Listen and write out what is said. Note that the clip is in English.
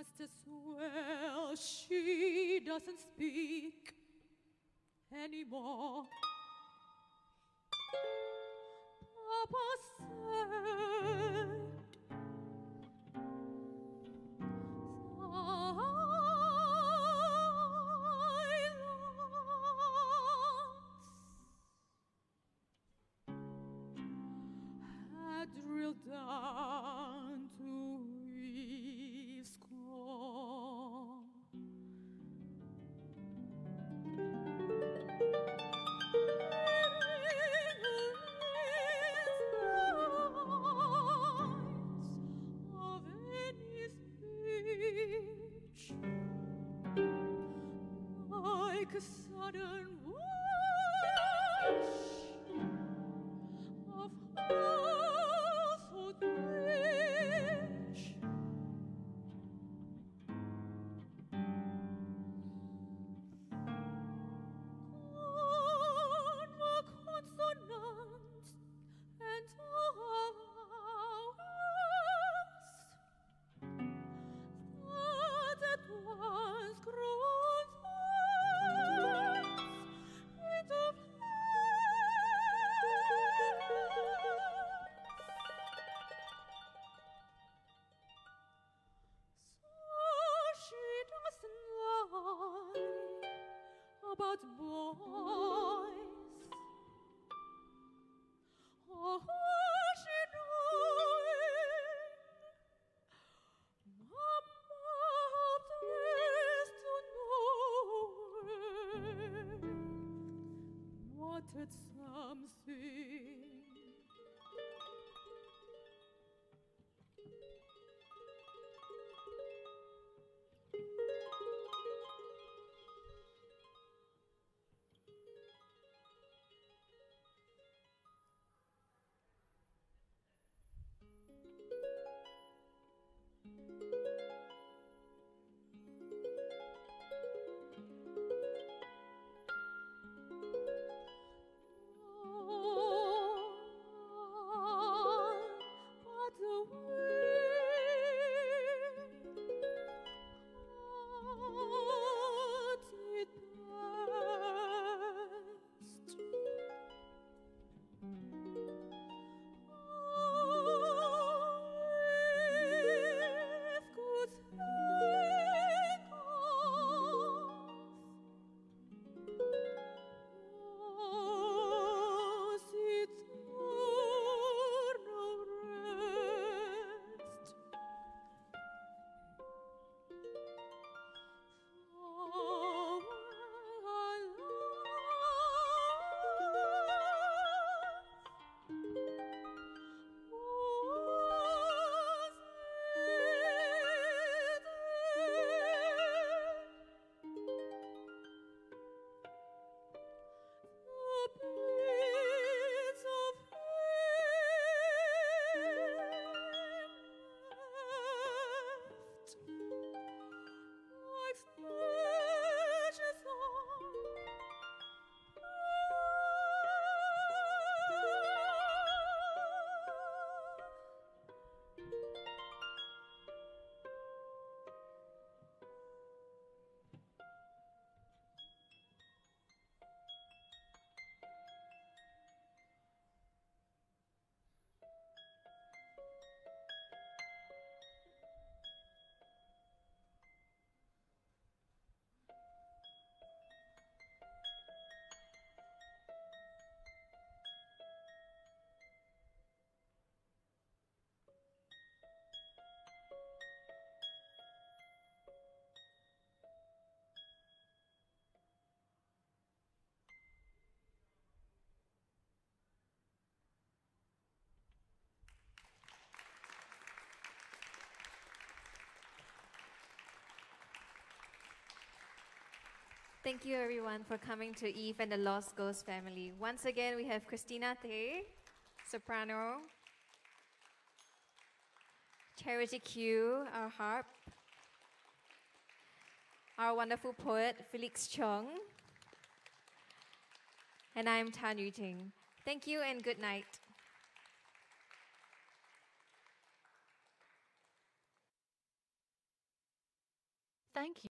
Just as well she doesn't speak anymore. Papa said silence had drilled down to Eve's core. Of any speech, like a sudden wash of household bleach. On the consonants and vowels that at once grown thorns into flowers. So she doesn't lie about boys. Oh, she knowing Mama prays to know muttered something. But the wind puts it past. If could think of was eternal rest. For my love was the beats of him left like snatches on Thank you everyone for coming to Eve and the Lost Ghost family. Once again, we have Christina, soprano, Charity Kiew, our harp, our wonderful poet, Felix Cheong, and I'm Tan Yuting. Thank you and good night. Thank you.